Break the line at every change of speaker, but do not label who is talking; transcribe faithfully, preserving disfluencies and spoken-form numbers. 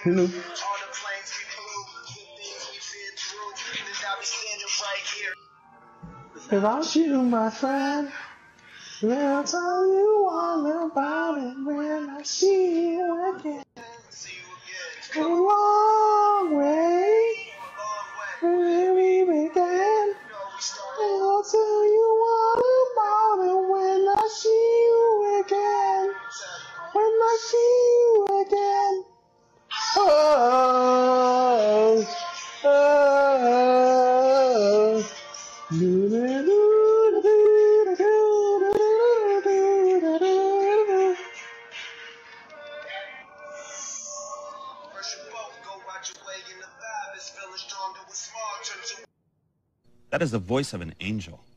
You know? Without you, my friend, I'll tell you all about it when I see you again. A long way, where we began. I'll tell you all about it when I see you again. When I see you again. Oh, oh, oh.
That is the voice of an angel.